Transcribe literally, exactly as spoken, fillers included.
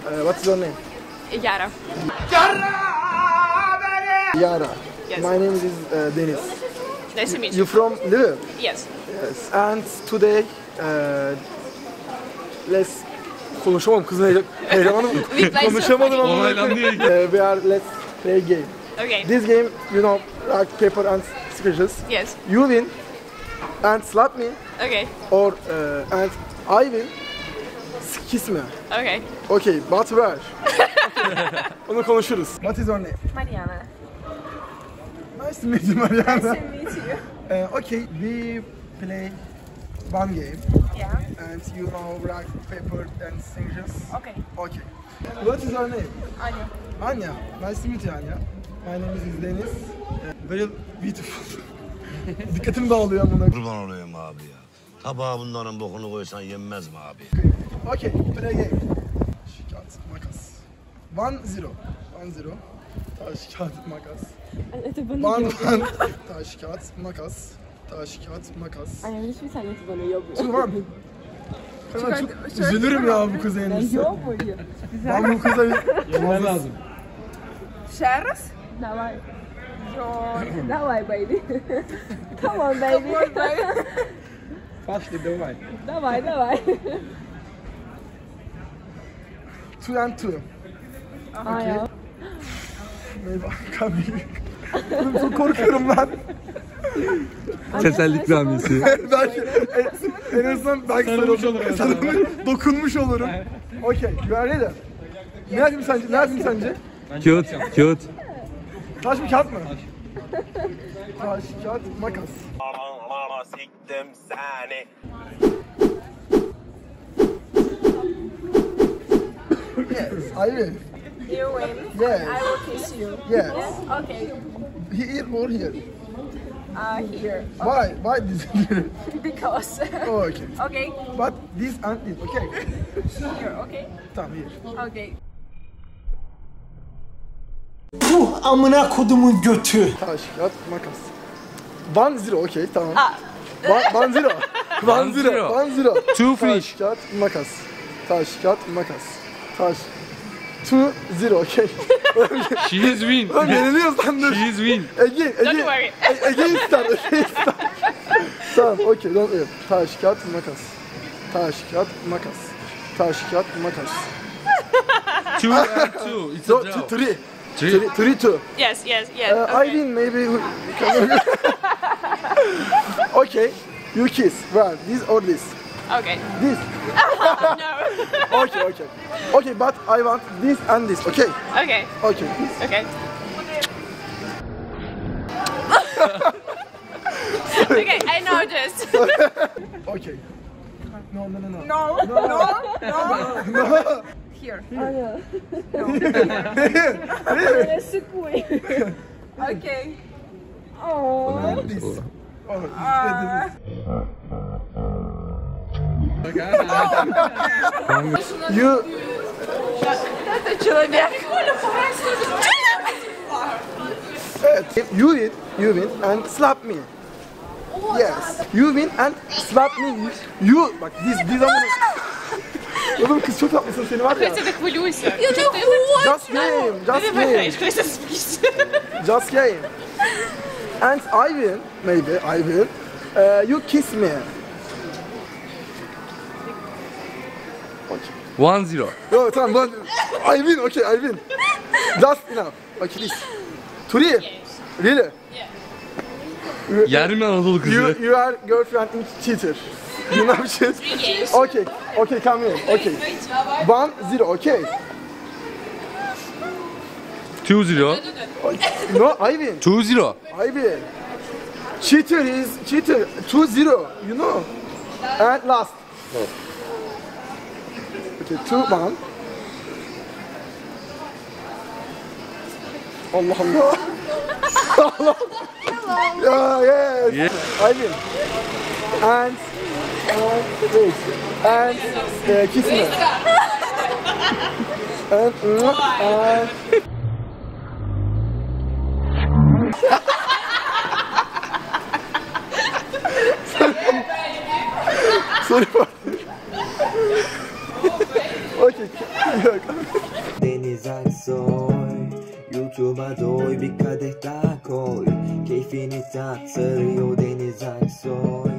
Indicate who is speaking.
Speaker 1: Uh, what's your name?
Speaker 2: Yara.
Speaker 1: Yara.
Speaker 2: Yes.
Speaker 1: My name is uh, Deniz.
Speaker 2: Nice to meet you.
Speaker 1: You from Lviv?
Speaker 2: Yes.
Speaker 1: Yes. And today, uh, let's konuşamam kızın heyecan- heyecanlandım.
Speaker 2: We play
Speaker 1: Konuşamadım
Speaker 2: so
Speaker 1: ama.
Speaker 3: Olaylandı ya.
Speaker 1: Uh, we are let's play a game.
Speaker 2: Okay.
Speaker 1: This game, you know, rock, paper and scissors.
Speaker 2: Yes.
Speaker 1: You win and slap me,
Speaker 2: Okay.
Speaker 1: or uh, and I win, kiss me.
Speaker 2: Okay.
Speaker 1: Okay, but where? Onu konuşuruz. What is your name?
Speaker 2: Mariana.
Speaker 1: Nice to meet you, Mariana.
Speaker 2: Nice to meet you.
Speaker 1: Uh, okay, we play one game,
Speaker 2: Yeah.
Speaker 1: and you know rock, paper and scissors.
Speaker 2: Okay.
Speaker 1: Okay. What is your name?
Speaker 2: Anya.
Speaker 1: Anya. Nice to meet you, Anya. My name is Deniz. Uh, very beautiful. Dikkatim dağılıyor amına.
Speaker 4: Kurban olayım abi ya. Tabağa bunların bokunu koysan yenmez mi abi?
Speaker 1: Okay, play game. Taş, kağıt, makas. One zero. One zero. Taş, kağıt, makas. One one. Taş, kağıt, makas. Taş, kağıt, makas.
Speaker 5: Ay hiçbir tanesi bana yok.
Speaker 1: Two one. Hemen çok üzülürüm ya bu kıza yenilirse.
Speaker 5: Yok mu diyor.
Speaker 1: Ben bu kıza
Speaker 3: Yenmen lazım.
Speaker 2: Ще раз?
Speaker 5: Давай. Давай, baby. Come on, baby.
Speaker 3: Başla давай.
Speaker 5: Давай, давай.
Speaker 1: two and two.
Speaker 5: Ay ya.
Speaker 1: Maybe I Oğlum çok korkuyorum lan.
Speaker 3: Tesellik namisi.
Speaker 1: Belki en, en azından belki
Speaker 3: Sarılmış
Speaker 1: sarıl-
Speaker 3: olur en
Speaker 1: sarılmış, dokunmuş olurum. Okay, you are ready. Ne yapayım sence? Ne yapayım sence?
Speaker 3: Kağıt, kağıt.
Speaker 1: Taş mı kağıt mı? Taş, kağıt, makas.
Speaker 4: Siktim seni.
Speaker 1: Yes, I will.
Speaker 2: You win.
Speaker 1: Yes,
Speaker 2: I will kiss you.
Speaker 1: yes.
Speaker 2: Okay.
Speaker 1: Here or here?
Speaker 2: Uh, here.
Speaker 1: Why? Why this here?
Speaker 2: Because.
Speaker 1: Oh, okay.
Speaker 2: Okay.
Speaker 1: But this and this, okay?
Speaker 2: Here. Okay.
Speaker 1: Tamam, here.
Speaker 2: Okay.
Speaker 6: Puh amına kodumun götü.
Speaker 1: Taş, kağıt, makas. One zero, okay, tamam.
Speaker 2: Ah.
Speaker 1: One, one zero. One
Speaker 3: One
Speaker 1: zero.
Speaker 3: zero.
Speaker 1: One zero.
Speaker 3: Two
Speaker 1: Taş,
Speaker 3: finish.
Speaker 1: kağıt, makas. Taş, kağıt, makas. Taş. Two zero, okay.
Speaker 3: She is win.
Speaker 1: Oğlum yeniliyoruz lan dur.
Speaker 3: She is win.
Speaker 1: Ege, Ege.
Speaker 2: Don't worry.
Speaker 1: E- Ege ister, Ege ister. Tamam, okay, don't worry. Taş, kağıt, makas. Taş, kağıt, makas. Taş, kağıt, makas.
Speaker 3: Two and two. It's
Speaker 1: So,
Speaker 3: a
Speaker 1: two,
Speaker 3: draw.
Speaker 1: three.
Speaker 3: Three.
Speaker 1: Three, three, two.
Speaker 2: Yes. Yes. Yes.
Speaker 1: Uh, I
Speaker 2: Okay.
Speaker 1: win, maybe. we can- Okay, you kiss. Well, this or this?
Speaker 2: Okay.
Speaker 1: This.
Speaker 2: No.
Speaker 1: Okay, okay. Okay, but I want this and this, okay?
Speaker 2: Okay.
Speaker 1: Okay, this.
Speaker 2: Okay. Okay. I know this.
Speaker 1: Okay. No, no, no, no.
Speaker 2: No. No. No.
Speaker 1: No.
Speaker 2: Here.
Speaker 5: Böyle sıkmayın.
Speaker 2: Okay.
Speaker 5: Oh.
Speaker 1: This. Oh, this, this, this. You.
Speaker 2: Это человек.
Speaker 1: Evet. You win, you win and slap me. Yes. You win and slap me. You. Bak this, this amına. Oğlum kız çok tatlısın seni var ya.
Speaker 2: Христя, ты хвилюйся.
Speaker 1: Just game, just game.
Speaker 2: Христя, спись.
Speaker 1: Just game. And I win, maybe I will. Uh, you kiss me. Okay.
Speaker 3: One zero.
Speaker 1: Yo, tamam ben I win, okay, I win. Just enough. Okay, this. Three. Really?
Speaker 3: Yerim Anadolu
Speaker 1: You,
Speaker 3: kızı.
Speaker 1: you are girlfriend in cheater. You know shit? Okay, okay, come here. Okay. One, zero, okay.
Speaker 3: Two zero.
Speaker 1: No, I win.
Speaker 3: Two zero.
Speaker 1: I win. Cheater is cheater. Two, zero, you know. And last. Okay, two, one. Allah Allah. Allah. Yeah, yes.
Speaker 3: Yeah.
Speaker 1: I win. And, and wait. And uh, kiss me. And, mm, and. Sorry. Okey.
Speaker 7: Deniz Aksoy, YouTube'a doy, bir kadeh daha koy. Keyfini tat, sarıyor Deniz Aksoy.